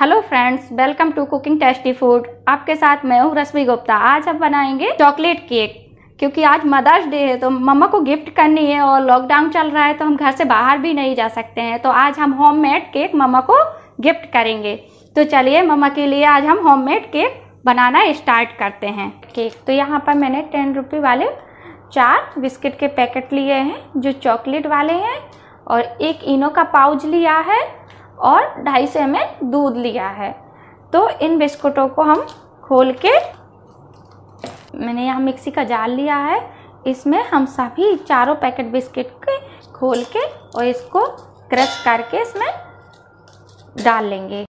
Hello friends, welcome to cooking tasty food. आपके साथ मैं हूँ रश्मि गुप्ता। आज हम बनाएंगे चॉकलेट केक, क्योंकि आज मदर्स डे है तो मम्मा को गिफ्ट करनी है और लॉकडाउन चल रहा है तो हम घर से बाहर भी नहीं जा सकते हैं। तो आज हम होममेड केक मम्मा को गिफ्ट करेंगे। तो चलिए मम्मा के लिए आज हम होममेड केक बनाना स्टार्ट करते हैं। केक तो यहाँ पर मैंने 10 रुपये वाले 4 बिस्किट के पैकेट लिए हैं जो चॉकलेट वाले हैं, और एक इनो का पाउच लिया है और 250 ml दूध लिया है। तो इन बिस्कुटों को हम खोल के, मैंने यहाँ मिक्सी का जार लिया है, इसमें हम सभी चारों पैकेट बिस्किट के खोल के और इसको क्रश करके इसमें डाल लेंगे।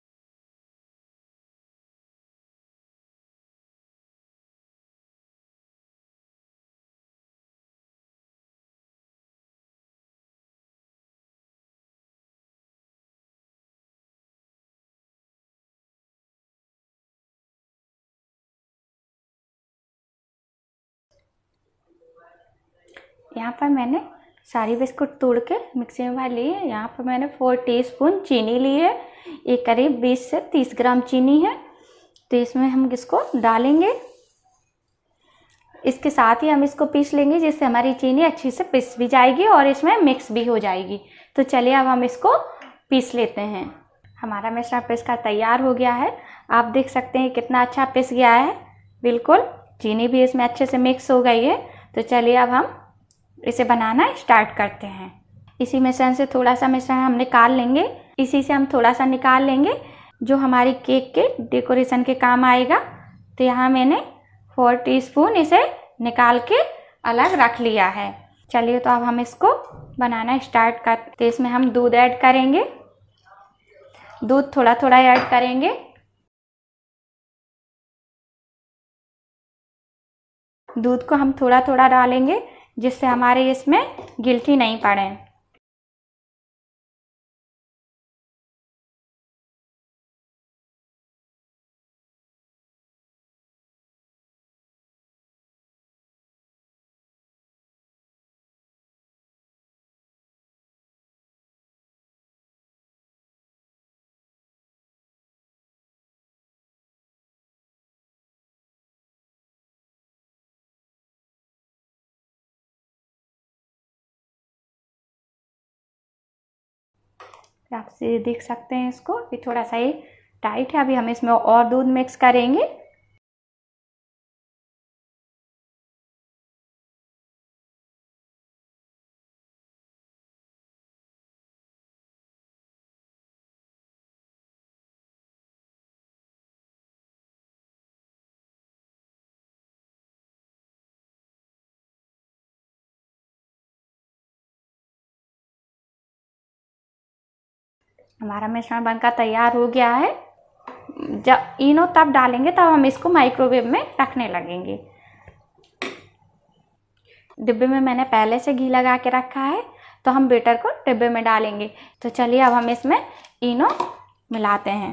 यहाँ पर मैंने सारी बिस्कुट तोड़ के मिक्सी में भर ली है। यहाँ पर मैंने 4 टीस्पून चीनी ली है, ये करीब 20 से 30 ग्राम चीनी है। तो इसमें हम इसको डालेंगे, इसके साथ ही हम इसको पीस लेंगे जिससे हमारी चीनी अच्छी से पिस भी जाएगी और इसमें मिक्स भी हो जाएगी। तो चलिए अब हम इसको पीस लेते हैं। हमारा मिश्रण पिस का तैयार हो गया है। आप देख सकते हैं कितना अच्छा पिस गया है, बिल्कुल चीनी भी इसमें अच्छे से मिक्स हो गई है। तो चलिए अब हम इसे बनाना स्टार्ट करते हैं। इसी मिश्रण से थोड़ा सा मिश्रण हम निकाल लेंगे, इसी से हम थोड़ा सा निकाल लेंगे जो हमारी केक के डेकोरेशन के काम आएगा। तो यहाँ मैंने 4 टीस्पून इसे निकाल के अलग रख लिया है। चलिए तो अब हम इसको बनाना स्टार्ट करते। तो इसमें हम दूध ऐड करेंगे, दूध थोड़ा थोड़ा ऐड करेंगे। दूध को हम थोड़ा थोड़ा डालेंगे जिससे हमारे इसमें गिल्टी नहीं पड़े। आप से देख सकते हैं इसको, अभी थोड़ा सा ही टाइट है। अभी हम इसमें और दूध मिक्स करेंगे। हमारा मिश्रण बनकर तैयार हो गया है। जब इनो तब डालेंगे तब हम इसको माइक्रोवेव में रखने लगेंगे। डिब्बे में मैंने पहले से घी लगा के रखा है, तो हम बैटर को डिब्बे में डालेंगे। तो चलिए अब हम इसमें इनो मिलाते हैं।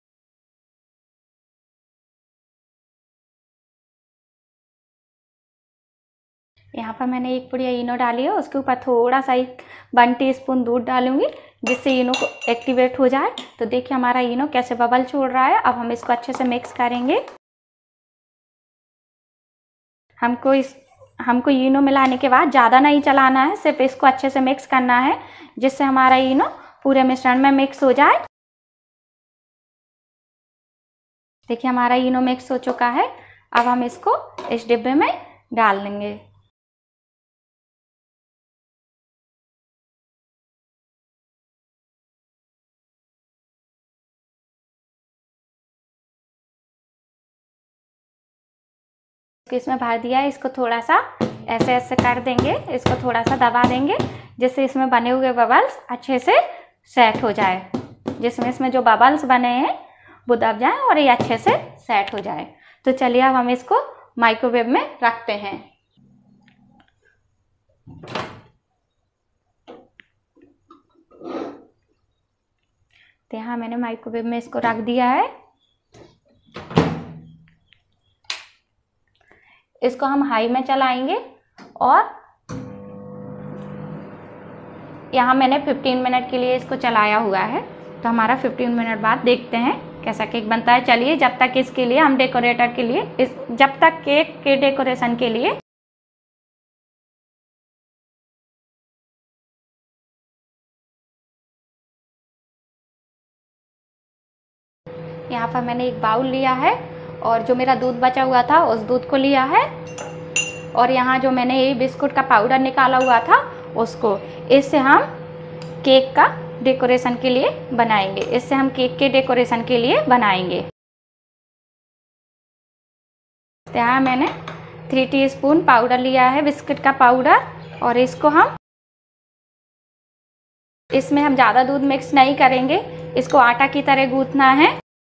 यहाँ पर मैंने 1 पुड़िया इनो डाली है, उसके ऊपर थोड़ा सा 1 टीस्पून दूध डालूंगी जिससे इनो को एक्टिवेट हो जाए। तो देखिए हमारा इनो कैसे बबल छोड़ रहा है। अब हम इसको अच्छे से मिक्स करेंगे। हमको इनो मिलाने के बाद ज़्यादा नहीं चलाना है, सिर्फ इसको अच्छे से मिक्स करना है जिससे हमारा इनो पूरे मिश्रण में मिक्स हो जाए। देखिए हमारा इनो मिक्स हो चुका है। अब हम इसको इस डिब्बे में डाल देंगे। इसमें भर दिया है, इसको थोड़ा सा ऐसे ऐसे कर देंगे, इसको थोड़ा सा दबा देंगे जिससे इसमें बने हुए बबल्स अच्छे से सेट हो जाए, जिसमें इसमें जो बबल्स बने हैं वो दब जाए और ये अच्छे से सेट हो जाए। तो चलिए अब हम इसको माइक्रोवेव में रखते हैं। तो यहाँ मैंने माइक्रोवेव में इसको रख दिया है। इसको हम हाई में चलाएंगे और यहाँ मैंने 15 मिनट के लिए इसको चलाया हुआ है। तो हमारा 15 मिनट बाद देखते हैं कैसा केक बनता है। चलिए जब तक इसके लिए हम डेकोरेटर के लिए जब तक केक के डेकोरेशन के लिए यहाँ पर मैंने एक बाउल लिया है और जो मेरा दूध बचा हुआ था उस दूध को लिया है, और यहाँ जो मैंने ये बिस्कुट का पाउडर निकाला हुआ था उसको, इससे हम केक का डेकोरेशन के लिए बनाएंगे। इससे हम केक के डेकोरेशन के लिए बनाएंगे। यहाँ मैंने 3 टीस्पून पाउडर लिया है बिस्कुट का पाउडर, और इसमें हम ज़्यादा दूध मिक्स नहीं करेंगे, इसको आटा की तरह गूंथना है।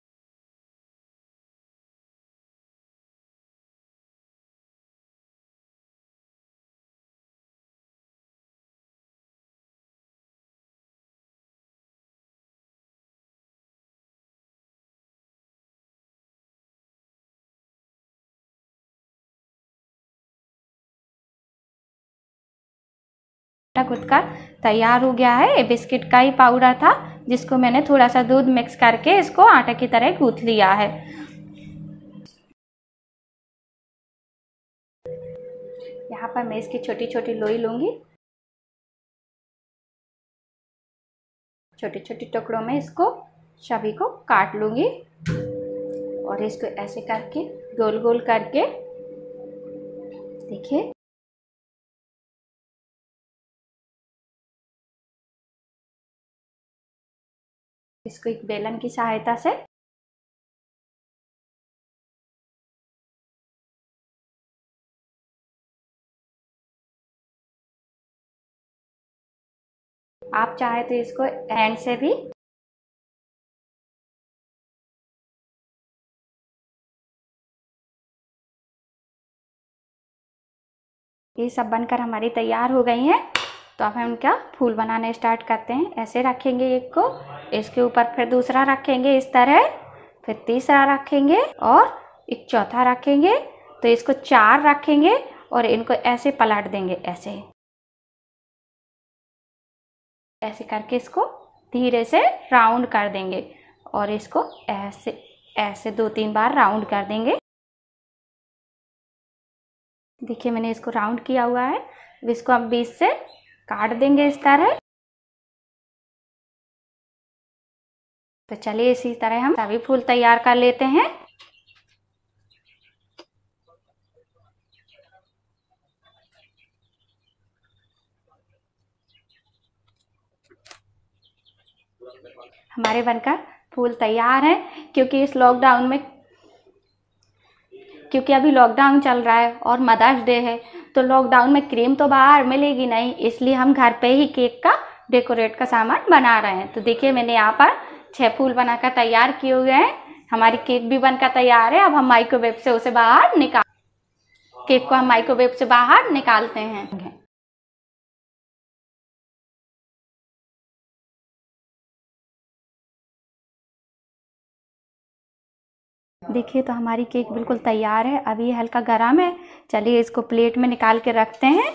गूंथ कर तैयार हो गया है। ये बिस्किट का ही पाउडर था जिसको मैंने थोड़ा सा दूध मिक्स करके इसको आटा की तरह गूंथ लिया है। यहाँ पर मैं इसकी छोटी छोटी लोई लूंगी, छोटे छोटे टुकड़ों में इसको सभी को काट लूंगी, और इसको ऐसे करके गोल गोल करके देखिए इसको एक बेलन की सहायता से आप चाहे तो इसको हैंड से भी ये सब बनकर हमारी तैयार हो गई हैं। तो अब हम इनका फूल बनाने स्टार्ट करते हैं। ऐसे रखेंगे एक को, इसके ऊपर फिर दूसरा रखेंगे इस तरह, फिर तीसरा रखेंगे और एक चौथा रखेंगे। तो इसको 4 रखेंगे और इनको ऐसे पलट देंगे, ऐसे करके इसको धीरे से राउंड कर देंगे, और इसको ऐसे ऐसे 2-3 बार राउंड कर देंगे। देखिए मैंने इसको राउंड किया हुआ है। इसको हम बीच से काट देंगे इस तरह। तो चलिए इसी तरह हम सभी फूल तैयार कर लेते हैं। हमारे बनकर फूल तैयार हैं। क्योंकि अभी लॉकडाउन चल रहा है और मदर्स डे है, तो लॉकडाउन में क्रीम तो बाहर मिलेगी नहीं, इसलिए हम घर पे ही केक का डेकोरेट का सामान बना रहे हैं। तो देखिए मैंने यहाँ पर 6 फूल बनाकर तैयार किए हुए हैं। हमारी केक भी बनकर तैयार है। अब हम माइक्रोवेव से उसे बाहर केक को हम माइक्रोवेव से बाहर निकालते हैं। देखिए तो हमारी केक बिल्कुल तैयार है। अभी ये हल्का गर्म है। चलिए इसको प्लेट में निकाल के रखते हैं।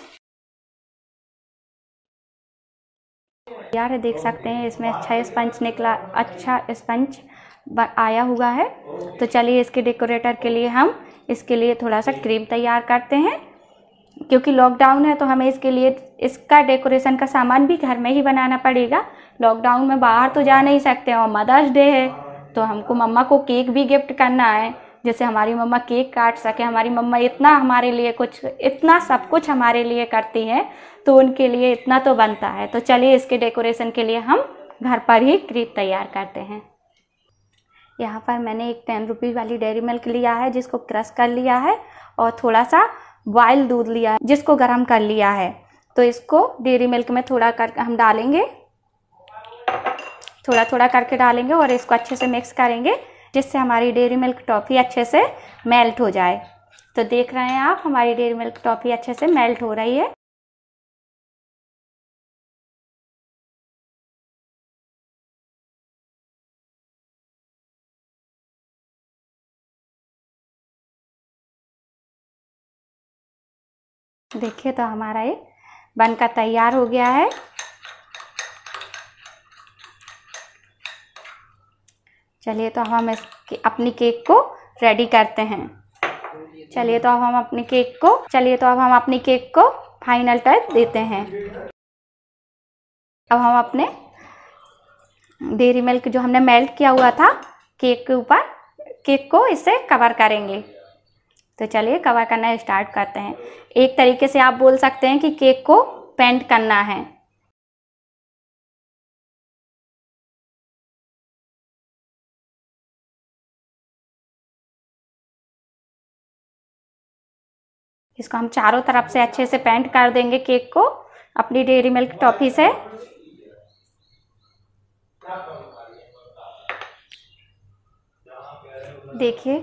यार देख सकते हैं इसमें अच्छा स्पंज निकला, अच्छा स्पंज आया हुआ है। तो चलिए इसके डेकोरेटर के लिए हम इसके लिए थोड़ा सा क्रीम तैयार करते हैं। क्योंकि लॉकडाउन है तो हमें इसके लिए इसका डेकोरेशन का सामान भी घर में ही बनाना पड़ेगा। लॉकडाउन में बाहर तो जा नहीं सकते और मदर्स डे है, तो हमको मम्मा को केक भी गिफ्ट करना है, जैसे हमारी मम्मा केक काट सके। हमारी मम्मा इतना हमारे लिए इतना सब कुछ हमारे लिए करती हैं, तो उनके लिए इतना तो बनता है। तो चलिए इसके डेकोरेशन के लिए हम घर पर ही क्रीम तैयार करते हैं। यहाँ पर मैंने एक 10 रुपीज़ वाली डेयरी मिल्क लिया है जिसको क्रश कर लिया है, और थोड़ा सा बॉयल दूध लिया है जिसको गर्म कर लिया है। तो इसको डेयरी मिल्क में थोड़ा कर हम डालेंगे, थोड़ा थोड़ा करके डालेंगे और इसको अच्छे से मिक्स करेंगे, जिससे हमारी डेयरी मिल्क टॉफ़ी अच्छे से मेल्ट हो जाए। तो देख रहे हैं आप हमारी डेयरी मिल्क टॉफ़ी अच्छे से मेल्ट हो रही है। देखिए तो हमारा ये बनकर तैयार हो गया है। चलिए तो हम अपनी केक को रेडी करते हैं। चलिए तो अब हम अपनी केक को फाइनल टच देते हैं। अब हम अपने डेयरी मिल्क जो हमने मेल्ट किया हुआ था केक के ऊपर, केक को इससे कवर करेंगे। तो चलिए कवर करना स्टार्ट करते हैं। एक तरीके से आप बोल सकते हैं कि केक को पेंट करना है। इसको हम चारों तरफ से अच्छे से पेंट कर देंगे केक को अपनी डेयरी मिल्क टॉफी से। देखिए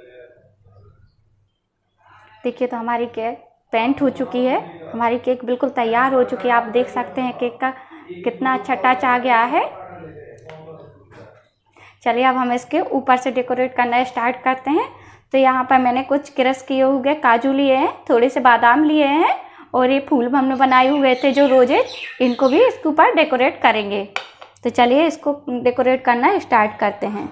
तो हमारी केक पेंट हो चुकी है। हमारी केक बिल्कुल तैयार हो चुकी है। आप देख सकते हैं केक का कितना अच्छा टच आ गया है। चलिए अब हम इसके ऊपर से डेकोरेट करना स्टार्ट करते हैं। तो यहाँ पर मैंने कुछ क्रश किए हुए काजू लिए हैं, थोड़े से बादाम लिए हैं और ये फूल हमने बनाए हुए थे जो रोजेज, इनको भी इसके ऊपर डेकोरेट करेंगे। तो चलिए इसको डेकोरेट करना स्टार्ट करते हैं।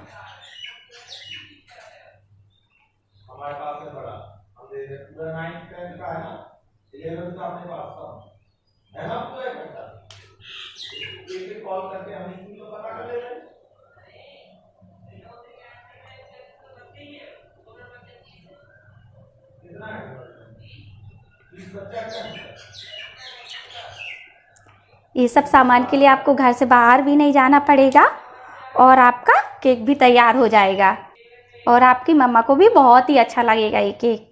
ये सब सामान के लिए आपको घर से बाहर भी नहीं जाना पड़ेगा और आपका केक भी तैयार हो जाएगा और आपकी मम्मा को भी बहुत ही अच्छा लगेगा ये केक।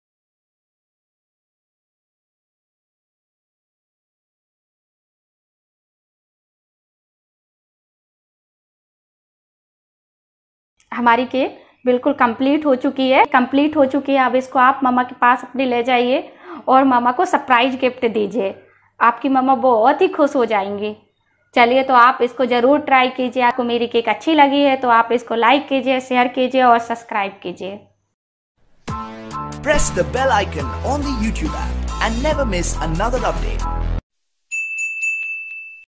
हमारी केक बिल्कुल कंप्लीट हो चुकी है। अब इसको आप मम्मा के पास अपने ले जाइए और मम्मा को सरप्राइज गिफ्ट दीजिए। आपकी मम्मा बहुत ही खुश हो जाएंगी। चलिए तो आप इसको ज़रूर ट्राई कीजिए। आपको मेरी केक अच्छी लगी है तो आप इसको लाइक कीजिए, शेयर कीजिए और सब्सक्राइब कीजिए। Press the bell icon on the YouTube app and never miss another update.